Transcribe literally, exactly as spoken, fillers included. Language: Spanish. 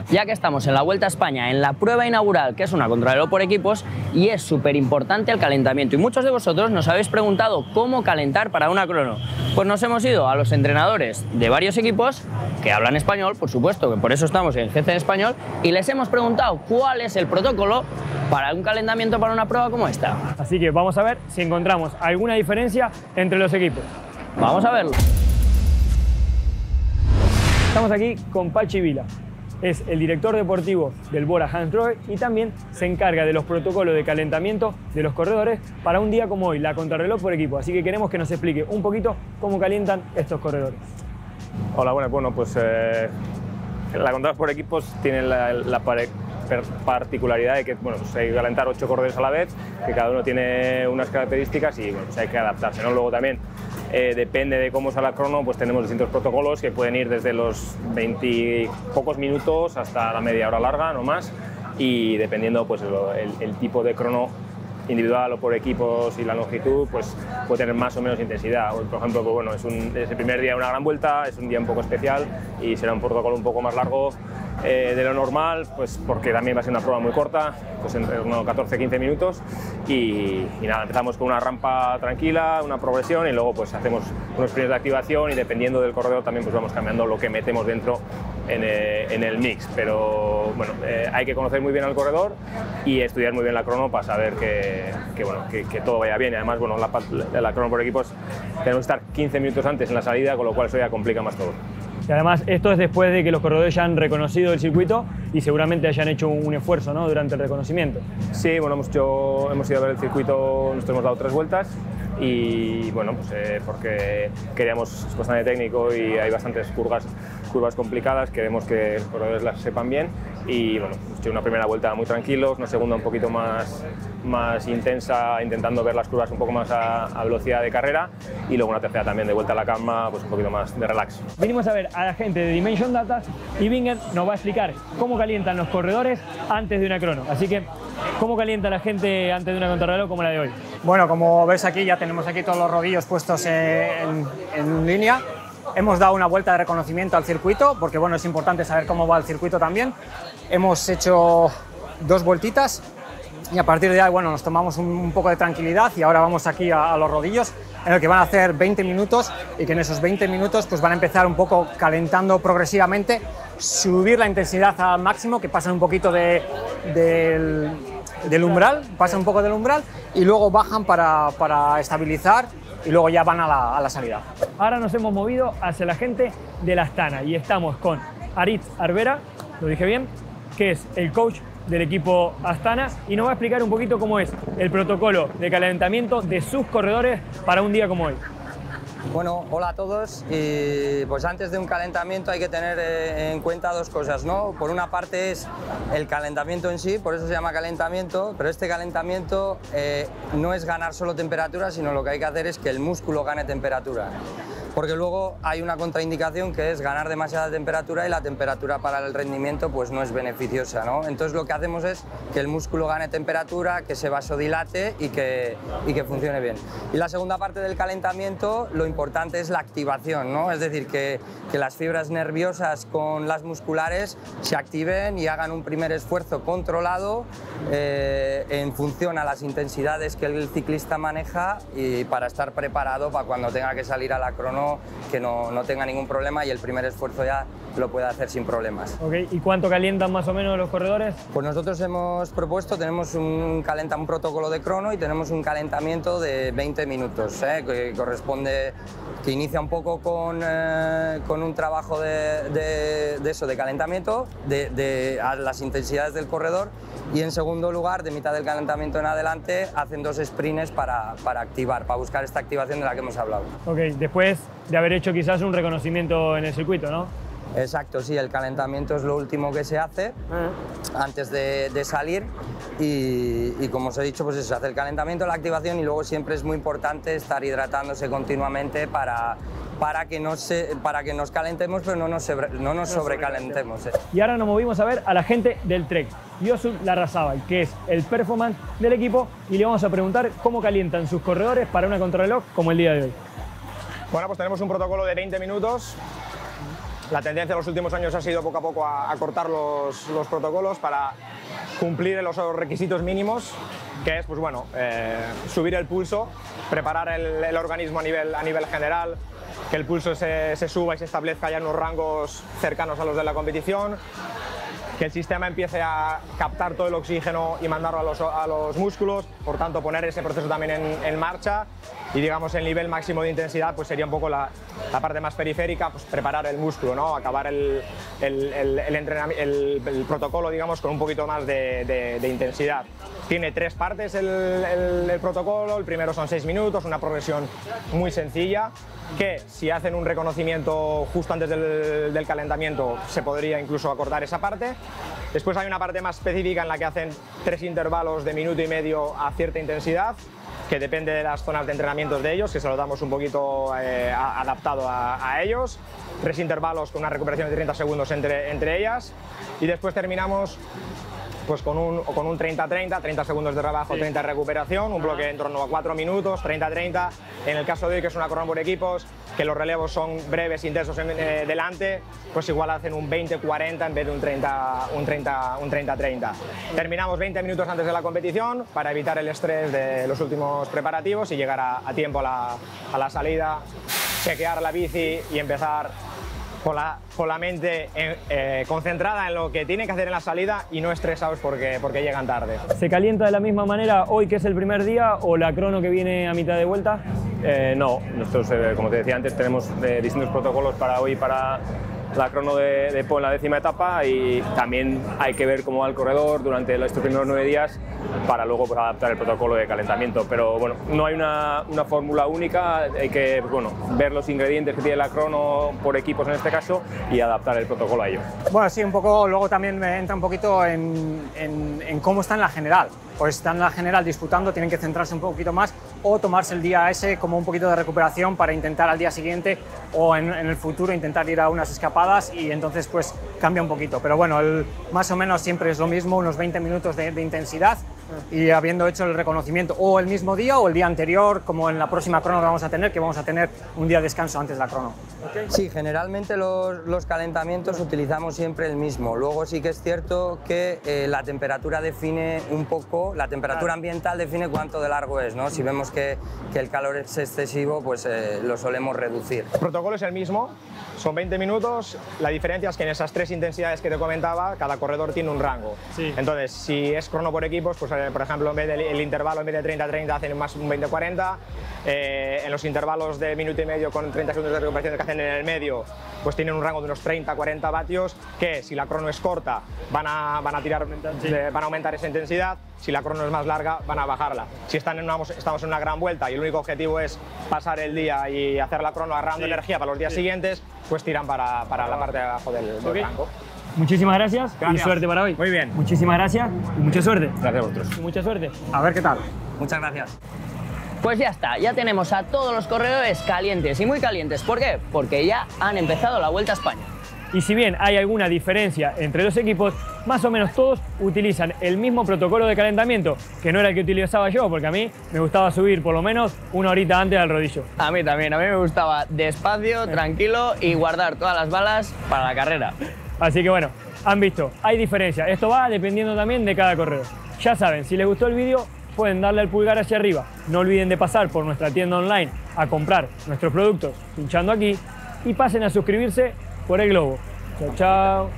Ya que estamos en la Vuelta a España, en la prueba inaugural, que es una contrarreloj por equipos, y es súper importante el calentamiento. Y muchos de vosotros nos habéis preguntado cómo calentar para una crono. Pues nos hemos ido a los entrenadores de varios equipos que hablan español, por supuesto, que por eso estamos en G C en Español, y les hemos preguntado cuál es el protocolo para un calentamiento para una prueba como esta. Así que vamos a ver si encontramos alguna diferencia entre los equipos. Vamos a verlo. Estamos aquí con Pachi Vila. Es el director deportivo del Bora Hansgrohe y también se encarga de los protocolos de calentamiento de los corredores para un día como hoy, la contrarreloj por equipo. Así que queremos que nos explique un poquito cómo calientan estos corredores. Hola, bueno, bueno pues eh, la contrarreloj por equipos tiene la, la particularidad de que bueno, pues hay que calentar ocho corredores a la vez, que cada uno tiene unas características y bueno, pues hay que adaptarse, ¿no? Luego también Eh, depende de cómo sea la crono, pues tenemos distintos protocolos que pueden ir desde los veinte pocos minutos hasta la media hora larga, no más, y dependiendo pues el, el tipo de crono individual o por equipos y la longitud, pues puede tener más o menos intensidad. Por ejemplo, pues bueno, es, un, es el primer día de una gran vuelta, es un día un poco especial y será un protocolo un poco más largo eh, de lo normal, pues porque también va a ser una prueba muy corta, pues entre unos catorce a quince minutos y, y nada, empezamos con una rampa tranquila, una progresión y luego pues hacemos unos primeros de activación y dependiendo del corredor también pues vamos cambiando lo que metemos dentro en, eh, en el mix, pero bueno, eh, hay que conocer muy bien al corredor y estudiar muy bien la crono para saber que, que, bueno, que, que todo vaya bien y además bueno, la, la, la crono por equipos tenemos que estar quince minutos antes en la salida, con lo cual eso ya complica más todo. Y además esto es después de que los corredores ya han reconocido el circuito y seguramente hayan hecho un esfuerzo, ¿no?, durante el reconocimiento. Sí, bueno, hemos, hecho, hemos ido a ver el circuito, nos hemos dado tres vueltas y bueno, pues eh, porque queríamos, es bastante técnico y hay bastantes curvas, curvas complicadas, queremos que los corredores las sepan bien y bueno, hemos hecho una primera vuelta muy tranquilos, una segunda un poquito más, más intensa, intentando ver las curvas un poco más a, a velocidad de carrera y luego una tercera también de vuelta a la calma, pues un poquito más de relax. Venimos a ver a la gente de Dimension Data y Binger nos va a explicar cómo calientan los corredores antes de una crono. Así que, ¿cómo calienta la gente antes de una contrarreloj como la de hoy? Bueno, como ves aquí, ya tenemos aquí todos los rodillos puestos en, en línea. Hemos dado una vuelta de reconocimiento al circuito, porque bueno, es importante saber cómo va el circuito también. Hemos hecho dos vueltitas y a partir de ahí, bueno, nos tomamos un, un poco de tranquilidad y ahora vamos aquí a, a los rodillos, en el que van a hacer veinte minutos y que en esos veinte minutos pues van a empezar un poco calentando progresivamente, subir la intensidad al máximo, que pasan un poquito de, del, del umbral, pasan un poco del umbral y luego bajan para, para estabilizar y luego ya van a la, a la salida. Ahora nos hemos movido hacia la gente de la Astana y estamos con Aritz Arbera, lo dije bien, que es el coach del equipo Astana y nos va a explicar un poquito cómo es el protocolo de calentamiento de sus corredores para un día como hoy. Bueno, hola a todos. Y pues antes de un calentamiento hay que tener en cuenta dos cosas, ¿no? Por una parte es el calentamiento en sí, por eso se llama calentamiento, pero este calentamiento eh, no es ganar solo temperatura, sino lo que hay que hacer es que el músculo gane temperatura. Porque luego hay una contraindicación que es ganar demasiada temperatura y la temperatura para el rendimiento pues no es beneficiosa, ¿no? Entonces lo que hacemos es que el músculo gane temperatura, que se vasodilate y que, y que funcione bien. Y la segunda parte del calentamiento, lo importante es la activación, ¿no? Es decir, que, que las fibras nerviosas con las musculares se activen y hagan un primer esfuerzo controlado eh, en función a las intensidades que el ciclista maneja y para estar preparado para cuando tenga que salir a la crono que no, no tenga ningún problema y el primer esfuerzo ya lo pueda hacer sin problemas. Okay. ¿Y cuánto calientan más o menos los corredores? Pues nosotros hemos propuesto, tenemos un, calenta, un protocolo de crono y tenemos un calentamiento de veinte minutos, ¿eh? que corresponde, que inicia un poco con, eh, con un trabajo de, de, de eso, de calentamiento, de, de a las intensidades del corredor y en segundo lugar, de mitad del calentamiento en adelante, hacen dos sprints para, para activar, para buscar esta activación de la que hemos hablado. Ok, después de haber hecho quizás un reconocimiento en el circuito, ¿no? Exacto, sí, el calentamiento es lo último que se hace uh-huh. antes de, de salir y, y como os he dicho, pues eso, se hace el calentamiento, la activación y luego siempre es muy importante estar hidratándose continuamente para, para, que, no se, para que nos calentemos pero no nos, sobre, no nos sobrecalentemos. Eh. Y ahora nos movimos a ver a la gente del Trek, Yosu Larrazábal, que es el performance del equipo y le vamos a preguntar cómo calientan sus corredores para una contrarreloj como el día de hoy. Bueno, pues tenemos un protocolo de veinte minutos La tendencia en los últimos años ha sido poco a poco a, a cortar los, los protocolos para cumplir los requisitos mínimos, que es pues bueno, eh, subir el pulso, preparar el, el organismo a nivel, a nivel general, que el pulso se, se suba y se establezca ya en unos rangos cercanos a los de la competición, que el sistema empiece a captar todo el oxígeno y mandarlo a los, a los músculos, por tanto poner ese proceso también en, en marcha, y digamos el nivel máximo de intensidad pues sería un poco la, la parte más periférica, pues preparar el músculo, ¿no? Acabar el, el, el, el, entrenamiento, el, el protocolo digamos con un poquito más de, de, de intensidad. Tiene tres partes el, el, el protocolo, el primero son seis minutos, una progresión muy sencilla, que si hacen un reconocimiento justo antes del, del calentamiento se podría incluso acortar esa parte. Después hay una parte más específica en la que hacen tres intervalos de minuto y medio a cierta intensidad, que depende de las zonas de entrenamiento de ellos, que se lo damos un poquito eh, adaptado a, a ellos. Tres intervalos con una recuperación de treinta segundos entre, entre ellas, y después terminamos pues con un, con un treinta treinta, treinta segundos de trabajo, sí. treinta de recuperación, un bloque en torno a cuatro minutos, treinta treinta. En el caso de hoy, que es una crono por equipos, que los relevos son breves, intensos en, eh, delante, pues igual hacen un veinte cuarenta en vez de un treinta treinta. Terminamos veinte minutos antes de la competición para evitar el estrés de los últimos preparativos y llegar a, a tiempo a la, a la salida, chequear la bici y empezar con la, con la mente eh, concentrada en lo que tiene que hacer en la salida y no estresados porque, porque llegan tarde. ¿Se calienta de la misma manera hoy que es el primer día o la crono que viene a mitad de vuelta? Eh, no, nosotros, eh, como te decía antes, tenemos eh, distintos protocolos para hoy, para la crono de, de Po en la décima etapa, y también hay que ver cómo va el corredor durante estos primeros nueve días para luego pues, adaptar el protocolo de calentamiento. Pero bueno, no hay una, una fórmula única, hay que pues, bueno, ver los ingredientes que tiene la crono por equipos en este caso y adaptar el protocolo a ello. Bueno, sí, un poco, luego también me entra un poquito en, en, en cómo está en la general. Pues están en la general disputando, tienen que centrarse un poquito más o tomarse el día ese como un poquito de recuperación para intentar al día siguiente o en, en el futuro intentar ir a unas escapadas, y entonces pues cambia un poquito. Pero bueno, el, más o menos siempre es lo mismo, unos veinte minutos de, de intensidad, y habiendo hecho el reconocimiento o el mismo día o el día anterior, como en la próxima crono que vamos a tener, que vamos a tener un día de descanso antes de la crono. ¿Okay? Sí, generalmente los, los calentamientos utilizamos siempre el mismo. Luego sí que es cierto que eh, la temperatura define un poco, la temperatura ambiental define cuánto de largo es, ¿no? Si vemos que, que el calor es excesivo, pues eh, lo solemos reducir. El protocolo es el mismo, son veinte minutos, la diferencia es que en esas tres intensidades que te comentaba, cada corredor tiene un rango. Sí. Entonces, si es crono por equipos, pues eh, por ejemplo, en vez del el intervalo, en vez de treinta treinta, hacen más un veinte cuarenta, eh, en los intervalos de minuto y medio con treinta segundos de recuperación que hacen en el medio, pues tienen un rango de unos treinta cuarenta vatios, que si la crono es corta, van a, van a, tirar, sí. eh, van a aumentar esa intensidad, si la crono es más larga, van a bajarla. Si están en una, estamos en una gran vuelta y el único objetivo es pasar el día y hacer la crono agarrando sí. energía para los días sí. siguientes, pues tiran para, para la parte de abajo del, del okay. rango. Muchísimas gracias, gracias y suerte para hoy. Muy bien. Muchísimas gracias y mucha suerte. Gracias a vosotros. Y mucha suerte. A ver qué tal. Muchas gracias. Pues ya está, ya tenemos a todos los corredores calientes y muy calientes. ¿Por qué? Porque ya han empezado la Vuelta a España. Y si bien hay alguna diferencia entre los equipos, más o menos todos utilizan el mismo protocolo de calentamiento, que no era el que utilizaba yo, porque a mí me gustaba subir por lo menos una horita antes al rodillo. A mí también, a mí me gustaba despacio, tranquilo y guardar todas las balas para la carrera. Así que bueno, han visto, hay diferencia. Esto va dependiendo también de cada corredor. Ya saben, si les gustó el vídeo, pueden darle el pulgar hacia arriba. No olviden de pasar por nuestra tienda online a comprar nuestros productos pinchando aquí, y pasen a suscribirse por el globo. Chao, chao.